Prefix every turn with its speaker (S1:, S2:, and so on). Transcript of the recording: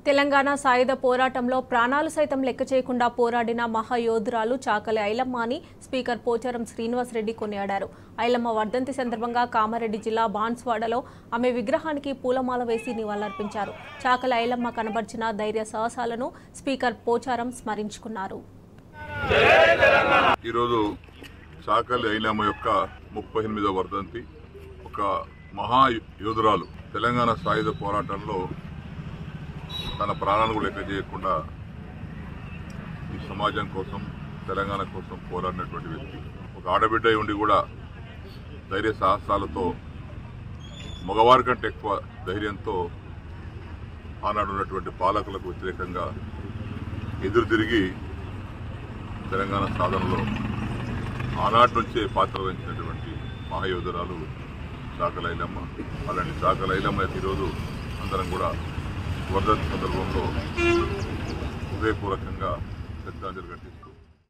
S1: తెలంగాణ సాయుధ పోరాటంలో ప్రాణాలు సైతం లెక్క చేయకుండా పోరాడిన మహాయోధురాలు చాకలి ఐలమ్మ అని స్పీకర్ పోచారం శ్రీనివాసరెడ్డి కొనియాడారు. ఐలమ్మ వర్ధంతి సందర్భంగా కామారెడ్డి జిల్లా బాన్స్వాడలో ఆమె విగ్రహానికి పూలమాల వేసి నివాళులర్పించారు. చాకలి ఐలమ్మ కనబర్చిన ధైర్య సాహసాలను స్పీకర్ పోచారం స్మరించుకున్నారు.
S2: ఈరోజు చాకలి ఐలమ్మ యొక్క 38వ వర్ధంతి. ఒక మహాయోధురాలు తెలంగాణ సాయుధ పోరాటంలో తన ప్రాణాలను లెక్క చేయకుండా ఈ సమాజం కోసం తెలంగాణ కోసం పోరాడినటువంటి వ్యక్తి. ఒక ఆడబిడ్డ ఉండి కూడా ధైర్య సాహసాలతో మగవారి కంటే ఎక్కువ ధైర్యంతో ఆనాడు ఉన్నటువంటి పాలకులకు వ్యతిరేకంగా ఎదురు తిరిగి తెలంగాణ సాధనలో ఆనాటి నుంచే పాత్ర వహించినటువంటి మహాయోధురాలు చాకలి ఐలమ్మ. అలాంటి చాకలి ఐలమ్మ ఈరోజు అందరం కూడా వర్ధంతి సందర్భంలో హృదయపూర్వకంగా శ్రద్ధాంజలి ఘటిస్తూ